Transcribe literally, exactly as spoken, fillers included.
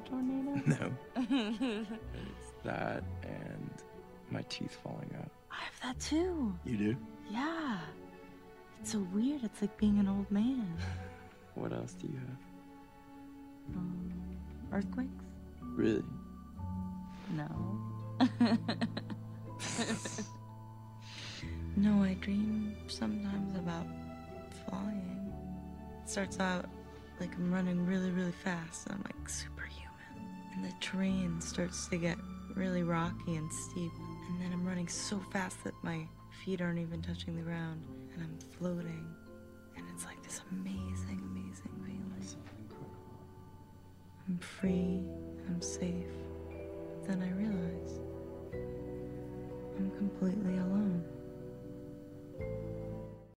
tornado? No. It's that and my teeth falling out. I have that too. You do? Yeah. It's so weird. It's like being an old man. What else do you have? Um, earthquakes? Really? No. No, I dream sometimes about flying. It starts out like I'm running really, really fast, and I'm like superhuman. And the terrain starts to get really rocky and steep, and then I'm running so fast that my feet aren't even touching the ground, and I'm floating. And it's like this amazing, amazing feeling. I'm free, I'm safe. But then I realize I'm completely